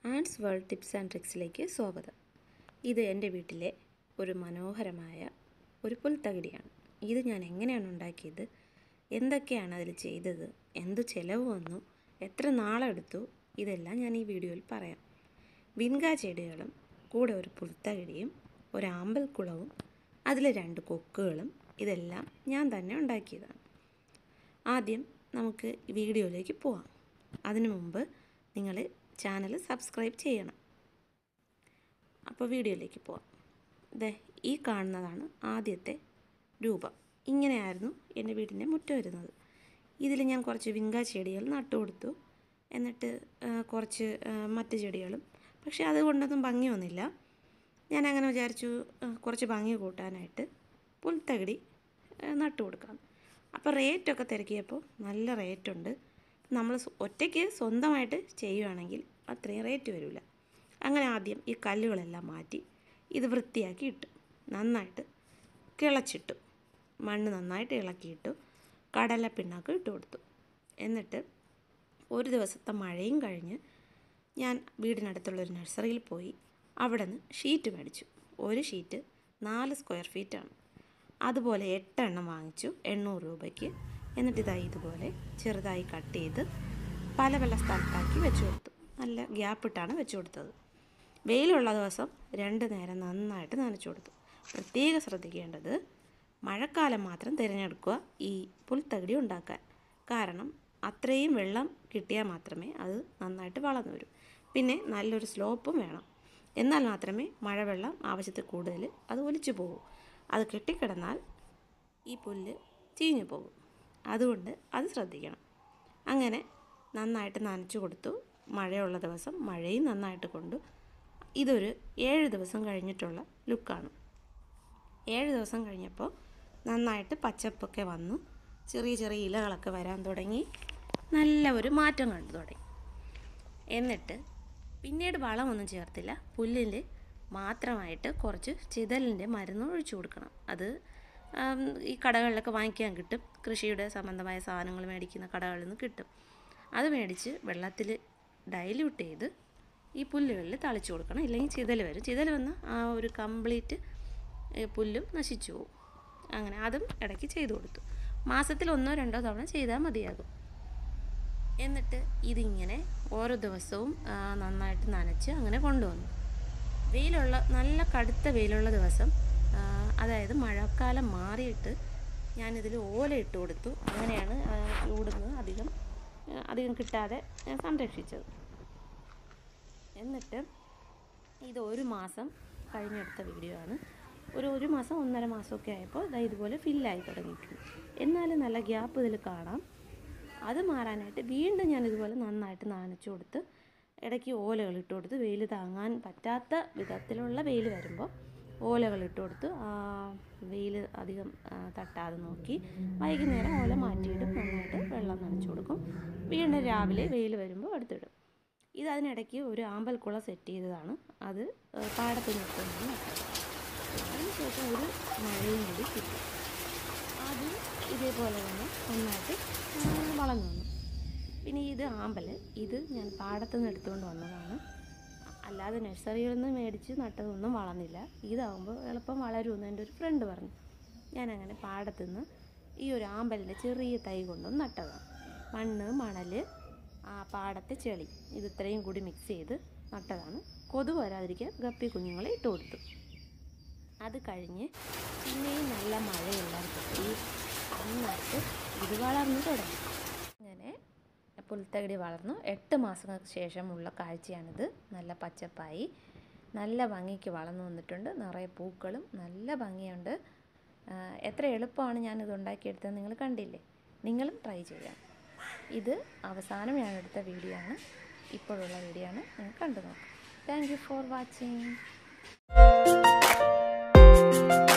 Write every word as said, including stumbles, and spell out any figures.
ആൻഡ്സ് world tips and ട്രിക്സിലേക്ക് സ്വാഗതം. ഇത് എൻ്റെ വീട്ടിലെ ഒരു മനോഹരമായ ഒരു പുൽത്തകിടിയാണ്. ഇത് ഞാൻ എങ്ങനെയാണ് ഉണ്ടാക്കിയത്, എന്തൊക്കെയാണ് അതിൽ ചെയ്തത്, എന്ത് ചിലവ് വന്നു, എത്ര നാളെടുത്തു, ഇതെല്ലാം ഞാൻ ഈ വീഡിയോയിൽ പറയാം. വിൻഗ ചെടികളും കൂടെ ഒരു പുൽത്തകിടിയും ഒരു ആമ്പൽക്കുളവും അതിൽ രണ്ട് കൊക്കുകളും ഇതെല്ലാം ഞാൻ തന്നെ ഉണ്ടാക്കിയതാണ്. ആദ്യം നമുക്ക് വീഡിയോയിലേക്ക് പോവാം. അതിനു മുമ്പ് നിങ്ങൾ ചാനൽ സബ്സ്ക്രൈബ് ചെയ്യണം. അപ്പോൾ വീഡിയോയിലേക്ക് പോവാം. ദേ ഈ കാണുന്നതാണ് ആദ്യത്തെ രൂപം. ഇങ്ങനെയായിരുന്നു എൻ്റെ വീടിൻ്റെ മുറ്റം വരുന്നത്. ഇതിൽ ഞാൻ കുറച്ച് വിൻഗ ചെടികൾ നട്ടു കൊടുത്തു. എന്നിട്ട് കുറച്ച് മറ്റ് ചെടികളും. പക്ഷേ അതുകൊണ്ടൊന്നും ഭംഗി വന്നില്ല. ഞാൻ അങ്ങനെ വിചാരിച്ചു കുറച്ച് ഭംഗി കൂട്ടാനായിട്ട് പുൽത്തകിടി നട്ടു കൊടുക്കാം. അപ്പോൾ റേറ്റൊക്കെ തിരക്കിയപ്പോൾ നല്ല റേറ്റുണ്ട്. നമ്മൾ ഒറ്റയ്ക്ക് സ്വന്തമായിട്ട് ചെയ്യുകയാണെങ്കിൽ അത്രയും റേറ്റ് വരില്ല. അങ്ങനെ ആദ്യം ഈ കല്ലുകളെല്ലാം മാറ്റി ഇത് വൃത്തിയാക്കി ഇട്ടു. നന്നായിട്ട് കിളച്ചിട്ടു. മണ്ണ് നന്നായിട്ട് ഇളക്കിയിട്ടു. കടലപ്പിണ്ണാക്ക് ഇട്ട് കൊടുത്തു. എന്നിട്ട് ഒരു ദിവസത്തെ മഴയും കഴിഞ്ഞ് ഞാൻ വീടിനടുത്തുള്ളൊരു നഴ്സറിയിൽ പോയി അവിടെ നിന്ന് ഷീറ്റ് മേടിച്ചു. ഒരു ഷീറ്റ് നാല് സ്ക്വയർ ഫീറ്റാണ്. അതുപോലെ എട്ടെണ്ണം വാങ്ങിച്ചു എണ്ണൂറ് രൂപയ്ക്ക്. എന്നിട്ട് ഇതായി ഇതുപോലെ ചെറുതായി കട്ട് ചെയ്ത് പല പല സ്ഥലത്താക്കി വെച്ച് കൊടുത്തു. നല്ല ഗ്യാപ്പിട്ടാണ് വെച്ച് കൊടുത്തത്. വെയിലുള്ള ദിവസം രണ്ട് നേരം നന്നായിട്ട് നനച്ചു കൊടുത്തു. പ്രത്യേകം ശ്രദ്ധിക്കേണ്ടത് മഴക്കാലം മാത്രം തിരഞ്ഞെടുക്കുക ഈ പുൽത്തകിടി ഉണ്ടാക്കാൻ. കാരണം അത്രയും വെള്ളം കിട്ടിയാൽ മാത്രമേ അത് നന്നായിട്ട് വളർന്നു വരൂ. പിന്നെ നല്ലൊരു സ്ലോപ്പും വേണം. എന്നാൽ മാത്രമേ മഴവെള്ളം ആവശ്യത്തിൽ കൂടുതൽ അത് ഒലിച്ചു പോകൂ. അത് കെട്ടിക്കിടന്നാൽ ഈ പുല്ല് ചീഞ്ഞു പോകും. അതുകൊണ്ട് അത് ശ്രദ്ധിക്കണം. അങ്ങനെ നന്നായിട്ട് നനച്ചു കൊടുത്തു. മഴയുള്ള ദിവസം മഴയും നന്നായിട്ട് കൊണ്ടു. ഇതൊരു ഏഴ് ദിവസം കഴിഞ്ഞിട്ടുള്ള ലുക്കാണ്. ഏഴ് ദിവസം കഴിഞ്ഞപ്പോൾ നന്നായിട്ട് പച്ചപ്പൊക്കെ വന്നു. ചെറിയ ചെറിയ ഇലകളൊക്കെ വരാൻ തുടങ്ങി. നല്ല ഒരു മാറ്റം കണ്ടു തുടങ്ങി. എന്നിട്ട് പിന്നീട് വളമൊന്നും ചേർത്തില്ല. പുല്ലിൽ മാത്രമായിട്ട് കുറച്ച് ചിതലിൻ്റെ മരുന്ന് ഒഴിച്ചു കൊടുക്കണം. അത് ഈ കടകളിലൊക്കെ വാങ്ങിക്കാൻ കിട്ടും. കൃഷിയുടെ സംബന്ധമായ സാധനങ്ങൾ മേടിക്കുന്ന കടകളിൽ നിന്ന് കിട്ടും. അത് മേടിച്ച് വെള്ളത്തിൽ ഡൈല്യൂട്ട് ചെയ്ത് ഈ പുല്ലുകളിൽ തളിച്ചു കൊടുക്കണം. ഇല്ലെങ്കിൽ ചിതൽ വരും. ചിതൽ വന്നാൽ ആ ഒരു കംപ്ലീറ്റ് പുല്ലും നശിച്ചു പോകും. അങ്ങനെ അതും ഇടയ്ക്ക് ചെയ്തു കൊടുത്തു. മാസത്തിൽ ഒന്നോ രണ്ടോ തവണ ചെയ്താൽ മതിയാകും. എന്നിട്ട് ഇതിങ്ങനെ ഓരോ ദിവസവും നന്നായിട്ട് നനച്ച് അങ്ങനെ കൊണ്ടുവന്നു. വെയിലുള്ള നല്ല കടുത്ത വെയിലുള്ള ദിവസം, അതായത് മഴക്കാലം മാറിയിട്ട് ഞാനിതിൽ ഓല ഇട്ട് കൊടുത്തു. അങ്ങനെയാണ് ചൂടുന്നത് അധികം അധികം കിട്ടാതെ സംരക്ഷിച്ചത്. എന്നിട്ട് ഇത് ഒരു മാസം കഴിഞ്ഞെടുത്ത വീഡിയോ ആണ്. ഒരു ഒരു മാസം ഒന്നര മാസമൊക്കെ ആയപ്പോൾ ഇതാ ഇതുപോലെ ഫില്ലായി തുടങ്ങിയിട്ടുണ്ട്. എന്നാലും നല്ല ഗ്യാപ്പ് ഇതിൽ കാണാം. അത് മാറാനായിട്ട് വീണ്ടും ഞാനിതുപോലെ നന്നായിട്ട് നനച്ചു കൊടുത്ത് ഇടയ്ക്ക് ഓലകൾ ഇട്ട് കൊടുത്ത് വെയിൽ താങ്ങാൻ പറ്റാത്ത വിധത്തിലുള്ള വെയിൽ വരുമ്പോൾ ഓലകൾ ഇട്ട് കൊടുത്ത് വെയിൽ അധികം തട്ടാതെ നോക്കി വൈകുന്നേരം ഓല മാറ്റിയിടും. നന്നായിട്ട് വെള്ളം നനച്ചു കൊടുക്കും. വീണ്ടും രാവിലെ വെയിൽ വരുമ്പോൾ എടുത്തിടും. ഇത് അതിനിടയ്ക്ക് ഒരു ആമ്പൽക്കുളം സെറ്റ് ചെയ്തതാണ്. അത് പാടത്ത് നിർത്തുന്നത് നട്ടത്. അതിനുശേഷം ഒരു മഴയും കൂടി കിട്ടി. അത് ഇതേപോലെ തന്നെ നന്നായിട്ട് വളർന്നു വന്നു. പിന്നെ ഇത് ആമ്പൽ, ഇത് ഞാൻ പാടത്ത് നിന്ന് എടുത്തുകൊണ്ട് വന്നതാണ്. അല്ലാതെ നഴ്സറിയിൽ നിന്ന് മേടിച്ച് നട്ടതൊന്നും വളർന്നില്ല. ഇതാകുമ്പോൾ എളുപ്പം വളരുമെന്ന് എൻ്റെ ഒരു ഫ്രണ്ട് പറഞ്ഞു. ഞാനങ്ങനെ പാടത്തു നിന്ന് ഈ ഒരു ആമ്പലിൻ്റെ ചെറിയ തൈ കൊണ്ടുവന്ന് നട്ടതാണ്. മണ്ണ്, മണൽ, ആ പാടത്തെ ചെളി ഇത് ഇത്രയും കൂടി മിക്സ് ചെയ്ത് നട്ടതാണ്. കൊതുക് വരാതിരിക്കാൻ ഗപ്പി കുഞ്ഞുങ്ങളെ ഇട്ട് കൊടുത്തു. അത് കഴിഞ്ഞ് പിന്നെയും നല്ല മഴയുള്ളപ്പോൾ നന്നായിട്ട് ഇത് വളർന്നു തുടങ്ങി. അങ്ങനെ പുൽത്തകിടി വളർന്നു. എട്ട് മാസങ്ങൾക്ക് ശേഷമുള്ള കാഴ്ചയാണിത്. നല്ല പച്ചപ്പായി നല്ല ഭംഗിക്ക് വളർന്നു വന്നിട്ടുണ്ട്. നിറയെ പൂക്കളും നല്ല ഭംഗിയുണ്ട്. എത്ര എളുപ്പമാണ് ഞാനിത് ഉണ്ടാക്കിയെടുത്തത് നിങ്ങൾ കണ്ടില്ലേ? നിങ്ങളും ട്രൈ ചെയ്യാം. ഇത് അവസാനം ഞാൻ എടുത്ത വീഡിയോ ആണ്. ഇപ്പോഴുള്ള വീഡിയോ ആണ്. നിങ്ങൾ കണ്ടു നോക്കാം. Thank you for watching.